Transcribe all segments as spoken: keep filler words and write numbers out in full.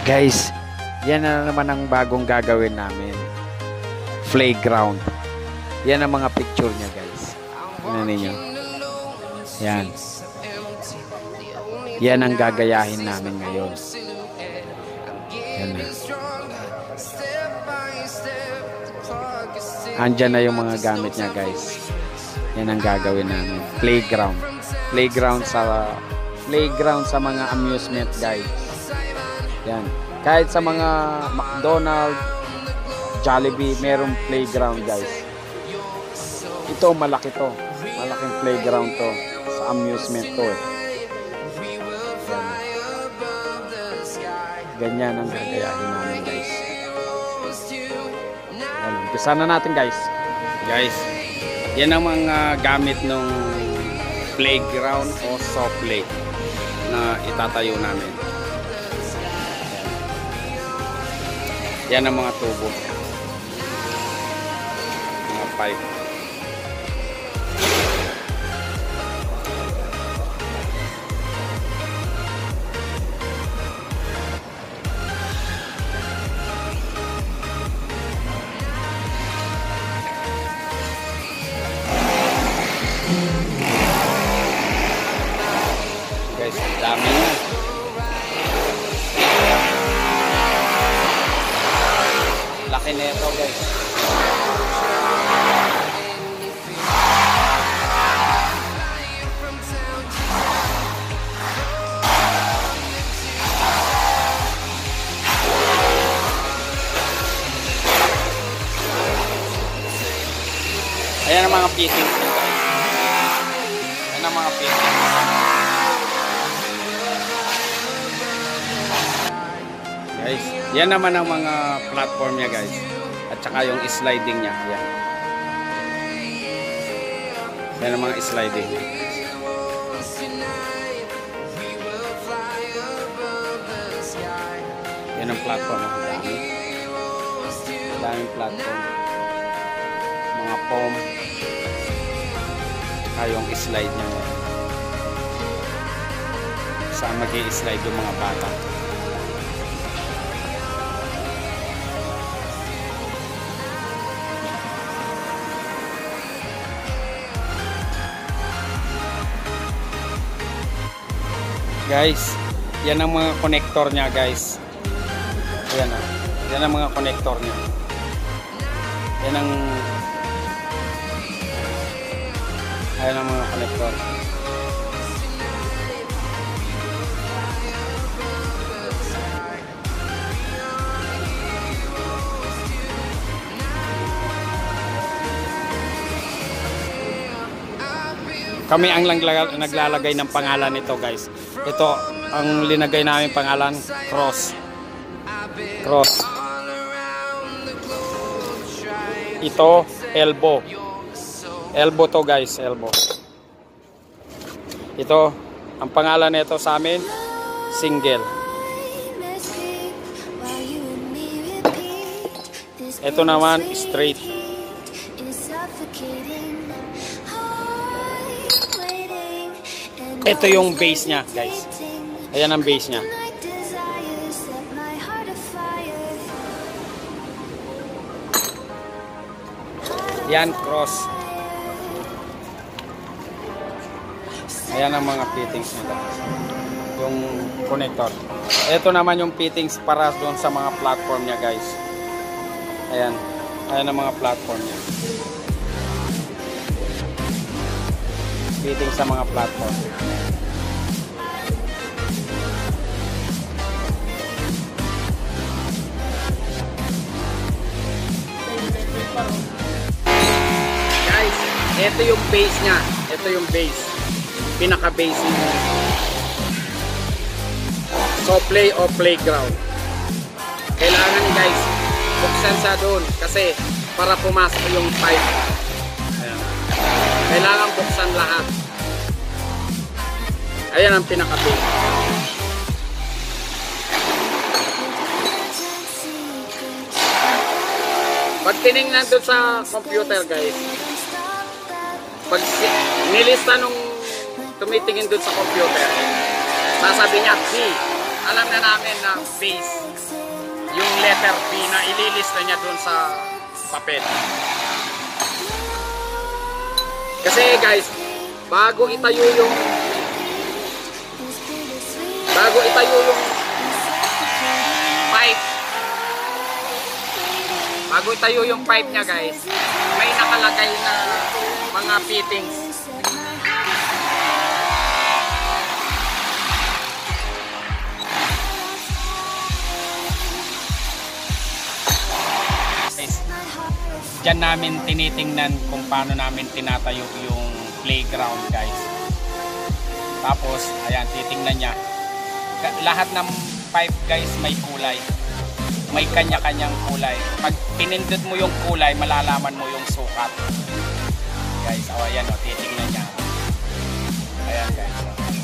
Guys, yan na naman ang bagong gagawin namin. Playground. Yan ang mga picture niya, guys. Tingnan ninyo. Yan. Yan ang gagayahin namin ngayon. Yan na. Andyan na yung mga gamit niya, guys. Yan ang gagawin namin. Playground. Playground sa playground sa mga amusement, guys. Yan. Kahit sa mga McDonald's, Jollibee, merong playground, guys. Ito, malaki to. Malaking playground to. Sa amusement to. Eh. Ganyan ang gagayahin namin, guys. Yan. Umpisa na natin, guys. Guys, yan ang mga gamit ng playground o soft play na itatayo namin. Yan ang mga tubo. Mga pipe. Guys, dami na. Laki na ito, guys. Ayan ang mga fittings, guys. Ayan ang mga fittings. Guys, yan naman ang mga platform niya, guys. At saka yung sliding niya. Yan. Yan ang mga sliding niya. Yan ang platform. Ang dami. Ang daming platform. Mga foam. Saka yung slide niya. Saan mag-i-slide yung mga bata. Guys, yan ang mga connector niya, guys. Ayan ah. Yan ang mga connector niya. Yan ang Ayan ang mga connector. Kami ang naglalagay ng pangalan nito, guys. Ito ang linagay namin pangalan, cross. Cross. Ito, elbow. Elbow to, guys, elbow. Ito, ang pangalan nito sa amin, single. Ito naman, straight. Ito yung base niya, guys. Ayan ang base niya. Yan, cross. Ayan ang mga fittings niya, guys. Yung connector. Ito naman yung fittings para doon sa mga platform niya, guys. Ayan. Ayan ang mga platform niya. Fitting sa mga platform. Guys, ito yung base niya. Ito yung base. Pinaka-base niya. So play o playground. Kailangan, guys, buksan sa doon kasi para pumasok yung pipe. Ayan. Kailangan buksan lahat. Ayan ang pinaka-base. Pag tinignan doon sa computer, guys, pag nilista nung tumitingin doon sa computer, sasabi niya B. Alam na namin na base. yung letter B na ililista niya doon sa papel. Kasi guys, bago itayo yung bago itayo yung pipe, bago itayo yung pipe niya guys, may nakalagay na mga fittings. Diyan namin tinitingnan kung paano namin tinatayo yung playground guys. Tapos, ayan, titingnan niya. Lahat ng pipe guys may kulay. May kanya-kanyang kulay. Pag pinindot mo yung kulay, malalaman mo yung sukat. Guys, oh, ayan, oh, titingnan niya. Ayan guys.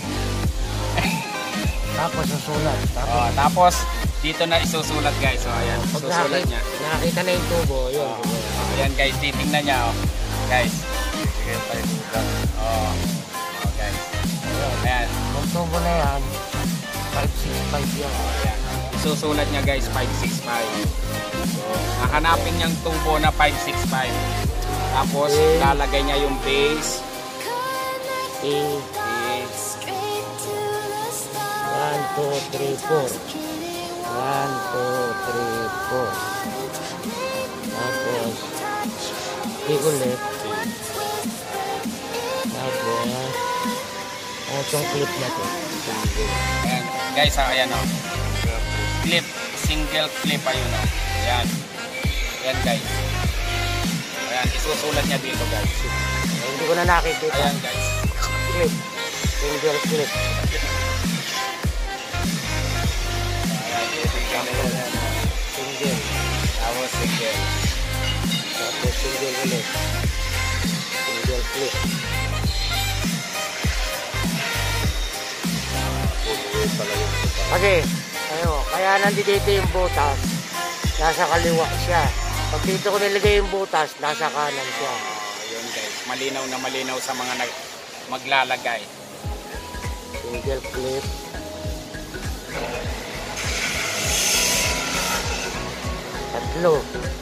Tapos susulat. Tapos, oh, tapos, dito na isusulat guys. Oh, ayan, susulat niya. Nakakita na yung tubo. Yun. Oh. Ayan guys, titingnan niya oh. Guys. Sige tayo dito. Oh. Oh guys. Ayan. Yung tubo na yan, five six five yan. Oh, ayan. Isusulat niya guys, five six five. So, hahanapin niyang tubo na five six five. Tapos, okay, lalagay niya yung base. Okay. one, two, three, four. one, two, three, four. Tapos, di ulit. Tapos, ano itong clip na ito? Ayan. Guys, ha, ayan o. Oh. Clip. Single clip ayun o. Oh. Ayan. Ayan guys. Ayan. Isusulat niya dito guys. Ay, hindi ko na nakikita. Ayan guys. Clip. Single clip. Ayan. Single. Tapos single. Tapos single ulit. Single clip. Okay. Ayo, kaya nandito yung butas. Nasa kaliwa siya. Pag dito ko nilagay yung butas, nasa kanan siya. Ayun guys. Malinaw na malinaw sa mga nag maglalagay. Single clip. Tatlo.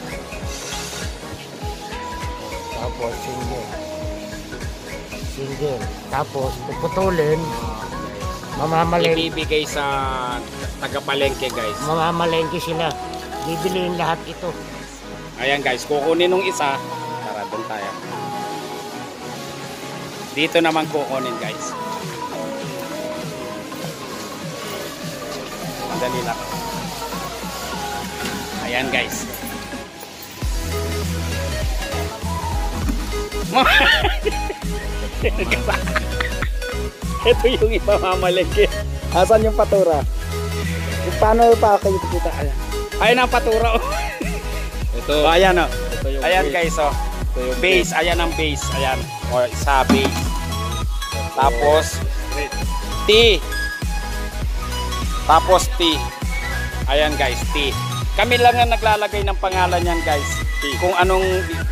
Tapos single. Single. Tapos puputulin. Mamamalengke. Ibibigay sa tagapalengke guys. Mamamalengke sila. Bibiliin lahat ito. Ayan guys, kukunin nung isa. Tara, doon tayo. Dito naman kukunin guys. Madali lang. Ayan guys. Ito yung ipamamalengke. Asan yung patura? Yung paano pa kayo kita? Ayan ang patura. Ito. Oh, ayan oh. Ito ayan base. Guys oh. Ito yung base. Base. Ayan ang base. Ayan. O isa base. Tapos T. Tapos T. Ayan guys, T. Kami lang ang naglalagay ng pangalan yan guys. T. Kung anong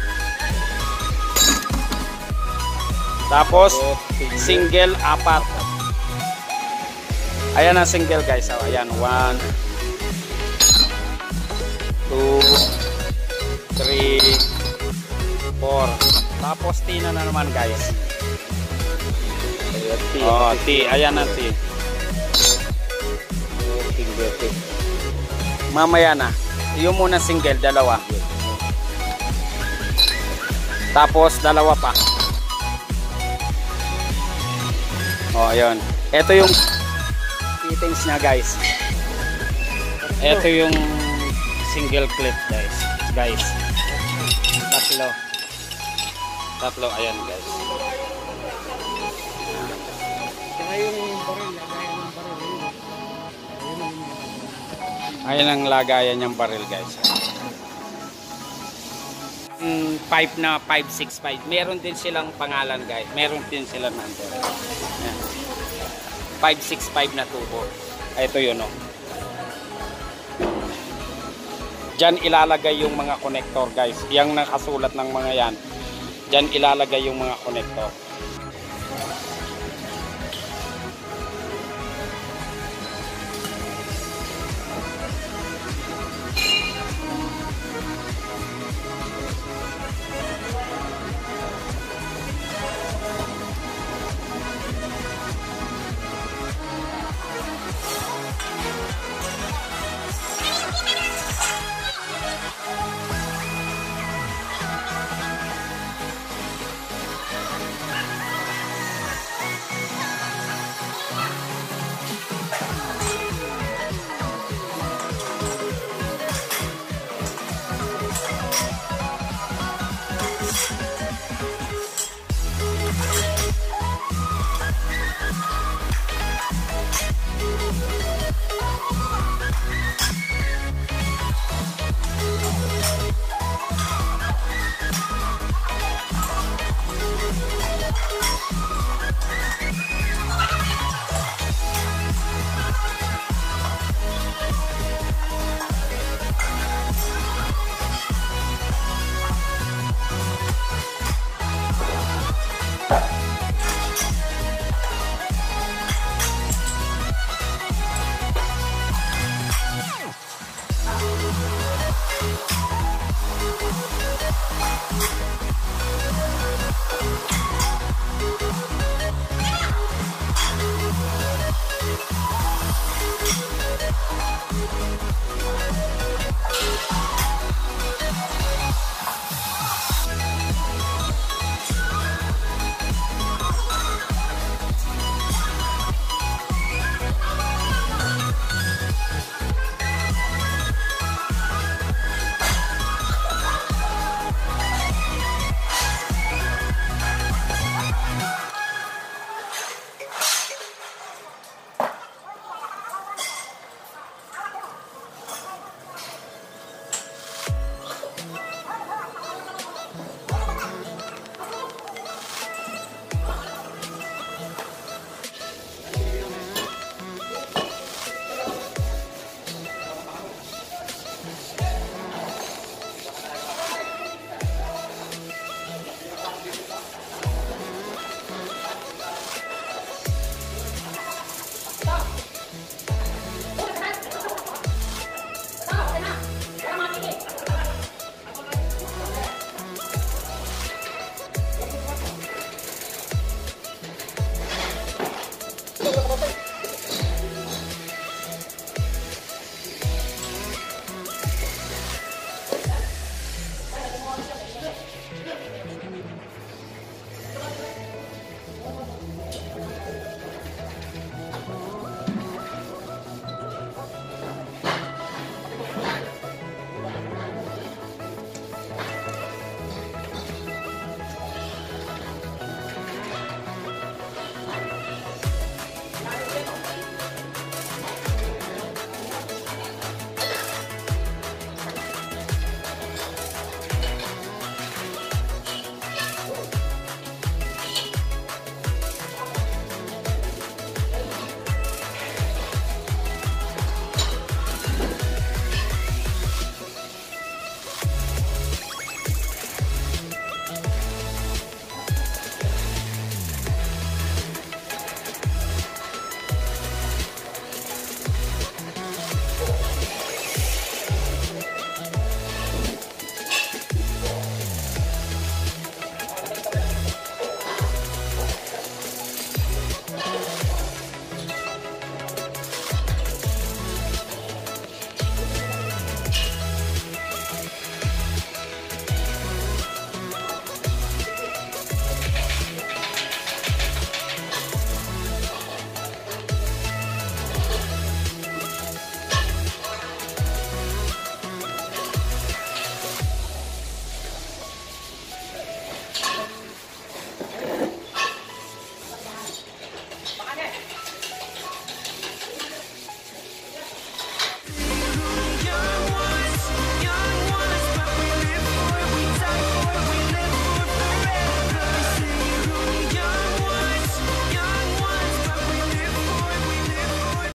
tapos single apat. Ayan ang single guys. Oh, ayan one, two, three, four. Tapos T na, na naman guys. Oh, T. Ayan ang T. Mamaya na. Yung muna single, dalawa. Tapos dalawa pa. Oh, ayun. Ito yung fittings niya, guys. Ito yung single clip, guys. Guys. Tatlo. Tatlo, ayan, guys. Ayan ang lagayan niyang baril, guys. Mm, pipe na five six five. Meron din silang pangalan guys. Meron din silang number. Ayan. five six five na tubo. Ito yun oh. Diyan ilalagay yung mga connector guys. Yang nakasulat ng mga yan. Diyan ilalagay yung mga connector.